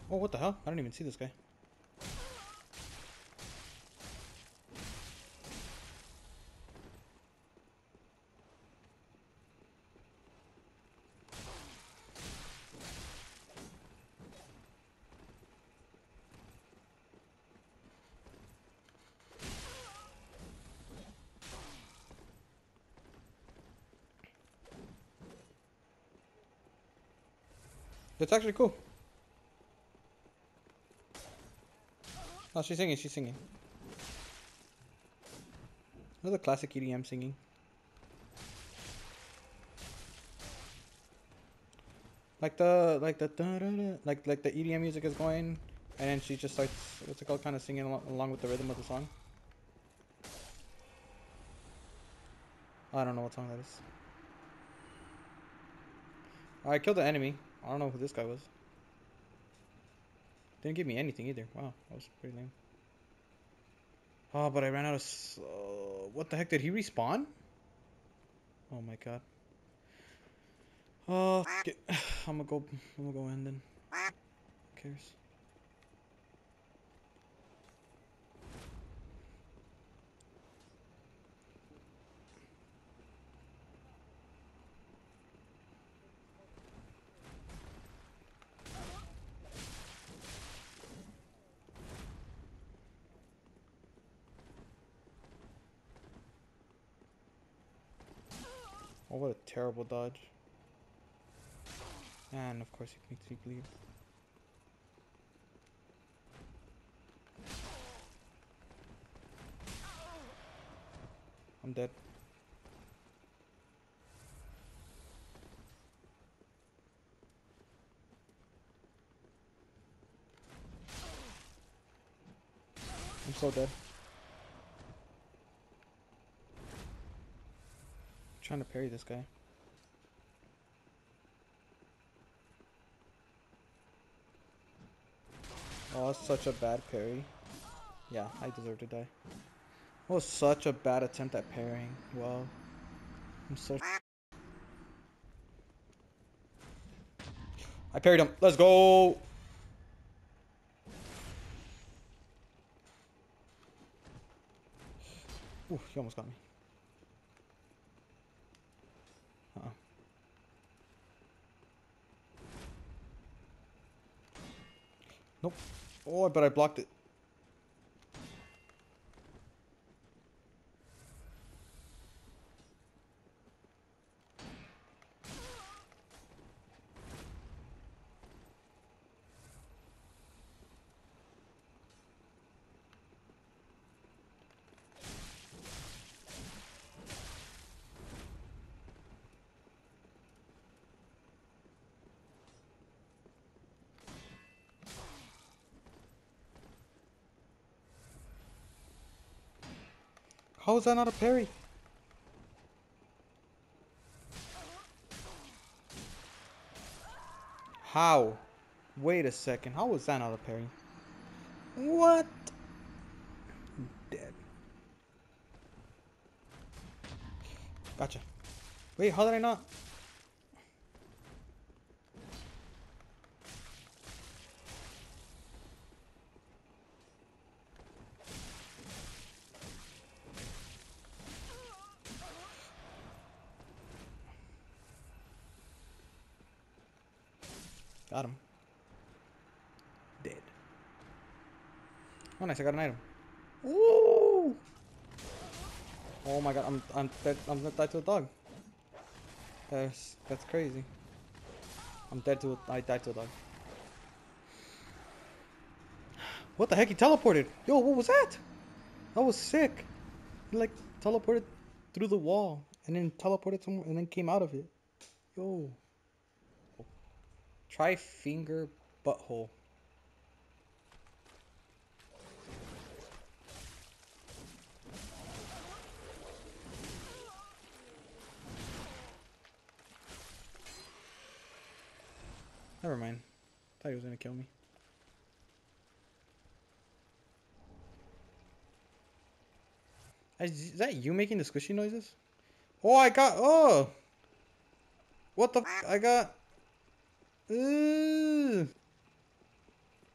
Oh, what the hell? I didn't even see this guy. It's actually cool. Oh, she's singing, she's singing. This is a classic EDM singing. Like the da, da, da, like the EDM music is going, and then she just starts, what's it called, kind of singing along with the rhythm of the song. I don't know what song that is. I killed the enemy. I don't know who this guy was. Didn't give me anything either. Wow, that was pretty lame. Oh, but I ran out of. What the heck? Did he respawn? Oh my god. Oh, f it. I'm gonna go in then. Who cares? Oh, what a terrible dodge. And of course, he makes me bleed. I'm dead. I'm so dead. I'm trying to parry this guy. Oh, that's such a bad parry. Yeah, I deserve to die. That was such a bad attempt at parrying. Wow. I'm so. I parried him. Let's go. Ooh, he almost got me. Uh-uh. Nope. Oh, but I blocked it. How is that not a parry? How? Wait a second. How was that not a parry? What? Dead. Gotcha. Wait, how did I not? Got him. Dead. Oh, nice. I got an item. Ooh! Oh my god, I'm dead. I'm gonna die to a dog. That's crazy. I'm dead to I died to a dog. What the heck? He teleported. Yo, what was that? That was sick. He like teleported through the wall and then teleported somewhere and then came out of it. Yo. Try finger butthole. Never mind. Thought he was gonna kill me. Is that you making the squishy noises? Oh, I got. Oh! What the f? I got. Ooh.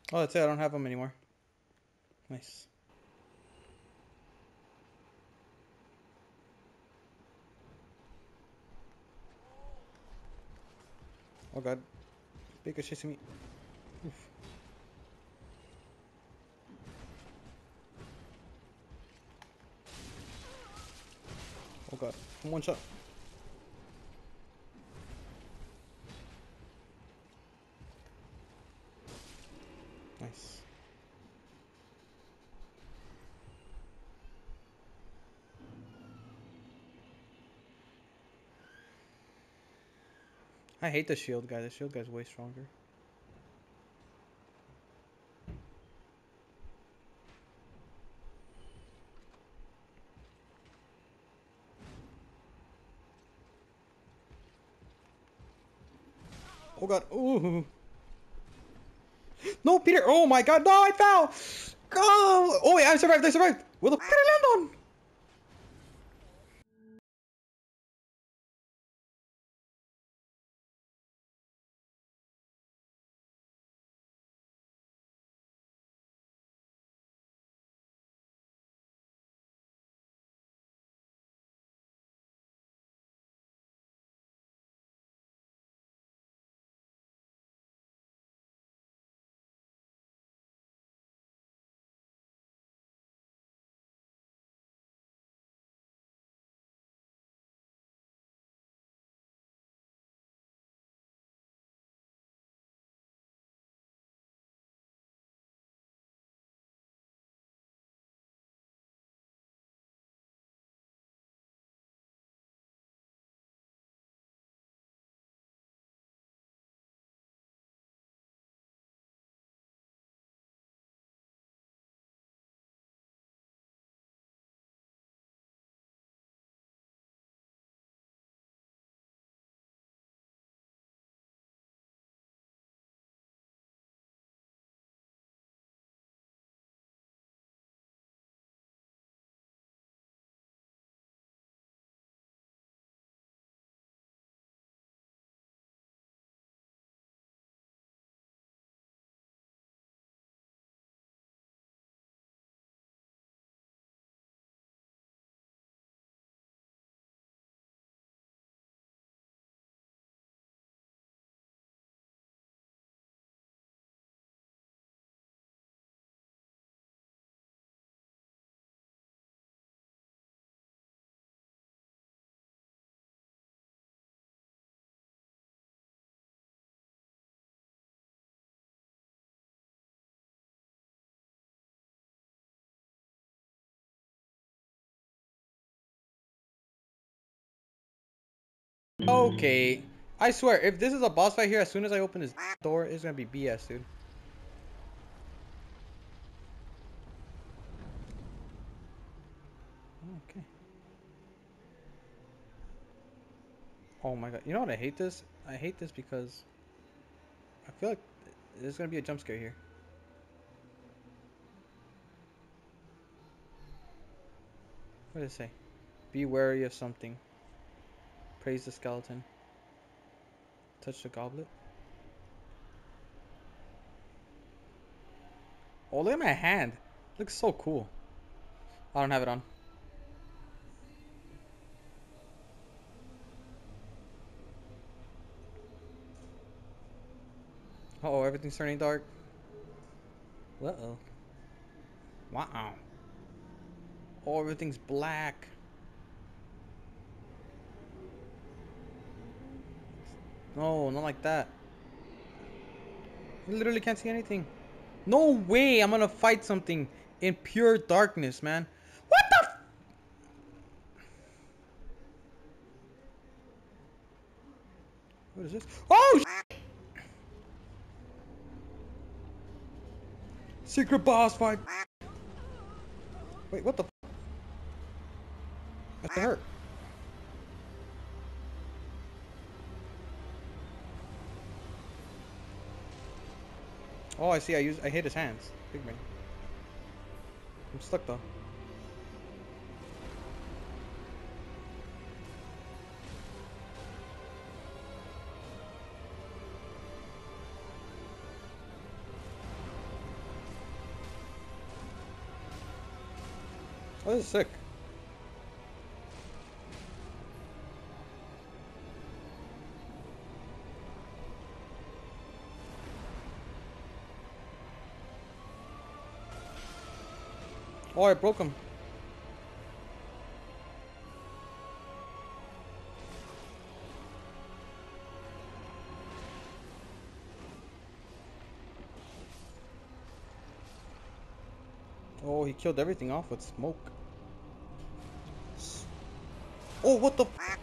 Oh, that's it. I don't have them anymore. Nice. Oh god. Big is chasing me. Oof. Oh god. I'm one shot. Nice. I hate the shield guy. The shield guy's way stronger. Oh god. Ooh. No, Peter. Oh my god. No, I fell. Go. Oh wait, I survived. I survived. Where the f did I land on? Okay. I swear, if this is a boss fight here, as soon as I open this door, it's gonna be BS, dude. Okay. Oh my god. You know what? I hate this? I hate this because I feel like there's gonna be a jump scare here. What does it say? Be wary of something. Praise the skeleton. Touch the goblet. Oh, look at my hand. Looks so cool. I don't have it on. Uh oh, everything's turning dark. Uh-oh. Wow. Oh, everything's black. No, not like that. I literally can't see anything. No way I'm gonna fight something in pure darkness, man. What the f— What is this? Oh, secret boss fight. Wait, what the f— That hurt. Oh, I see. I hit his hands. Big man. I'm stuck though. Oh, this is sick. Oh, I broke him. Oh, he killed everything off with smoke. Oh, what the f?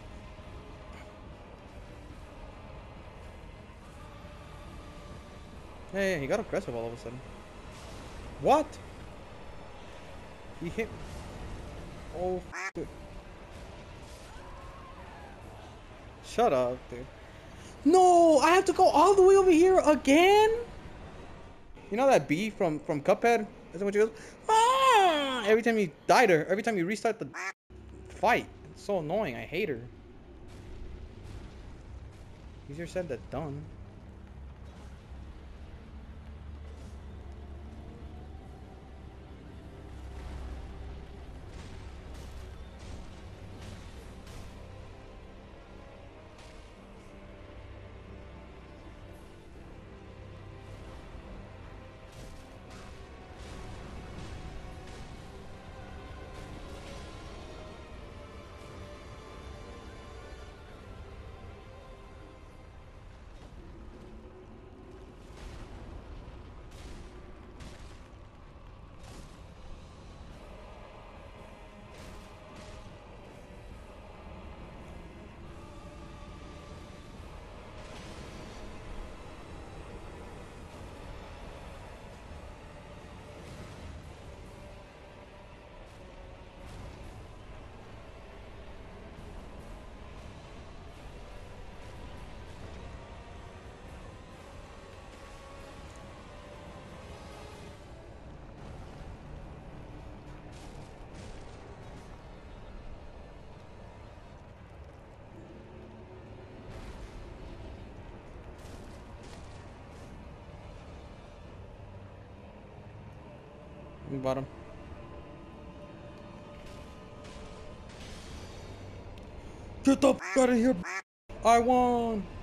Hey, he got aggressive all of a sudden. What? He hit. Oh, dude. Shut up, dude. No, I have to go all the way over here again? You know that bee from Cuphead? Isn't what she goes? Ah! Every time you die to her, every time you restart the fight. It's so annoying. I hate her. Easier said than done. Bottom. Get the f out of here. I won.